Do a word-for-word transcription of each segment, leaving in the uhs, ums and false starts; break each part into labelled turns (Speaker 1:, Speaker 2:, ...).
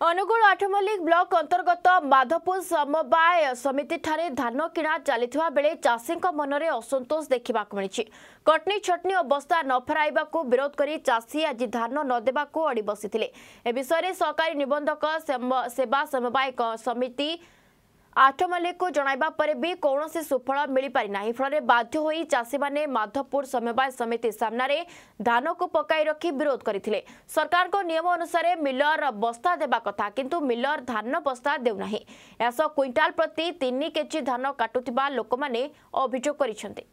Speaker 1: Angul Athmallik block अंतर्गत माधपुर समवाय समिति ठारे धान किणा चलता बेले चाषी मनरे असंतोष देखा मिली। कटनी छटनी और बस्ता न फेराइबा विरोध कर चाषी आज धान नदेवा अड़ी बसी। ए विषय सहकारी निबंधक सेवा समवाय समिति आठमल्लिक को जणाइबा परे भी कौन सुफल मिल पारि नाही। फल बाध्य होई चाषी माने माधवपुर समवाय समिति सामने धान को पकाई रखी विरोध करथिले। सरकार को नियम अनुसार मिलर बस्ता देबा कथा किंतु मिलर धान बस्ता देउ नाही। यास क्विंटाल प्रति तीन केजी धान काटुथिबा लोक माने अभियोग करिसेंते।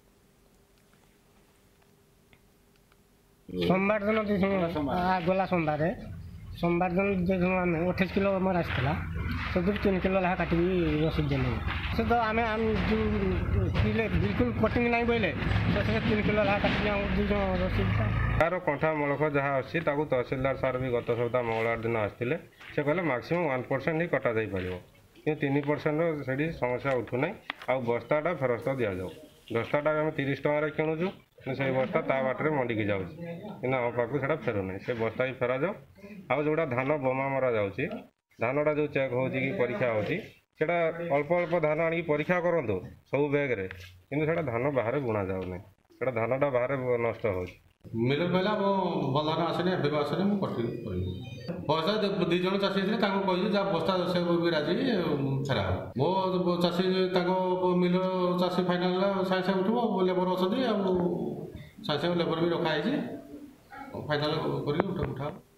Speaker 2: सोमवार दिन गला सोमवार सोमवार दिन आम अठाईस किलो मोर आसाला से तीन किलो लहा काटी रसीद देने से तो आम बिल्कुल कटिंग नहीं बोले तीन किलो लहा काटी रसीद
Speaker 3: तार कंठा मलक जहाँ अच्छी तहसीलदार सार भी गत सप्ताह मंगलवार दिन आसते से कहले मैक्सिमम वन परसेंट ही कटा जा पार कि तीन परसेंट से समस्या उठूना आ बस्ताटा फेरस्त दि जाऊ। दस्ताटा आम तीस टकर किणुचु से बस्ता ता बाटर मंडी की जाऊँ कि आम पाक से फेरुना से बस्ता ही फेरा जाऊ। आउ जोड़ा धान बोमा मरा जाऊँगी धानटा जो चेक हो परीक्षा होटा अल्प अल्प धान आनी परीक्षा करूँ सब बैग्रे कि धान बाहर बुणा जाऊना से धानटा बाहर नष्ट हो
Speaker 4: मिल पहला मो बंधन आसने एवं आसने मुझे पैसा दुई जन चाषी थे कही जहाँ बस्ता से भी राजी फेरा मो चाषी मिल चाषी फाइनाल सागे सागे उठो लेबर अच्छा सागे सागे लेबर भी रखाई फाइनाल कर उठा।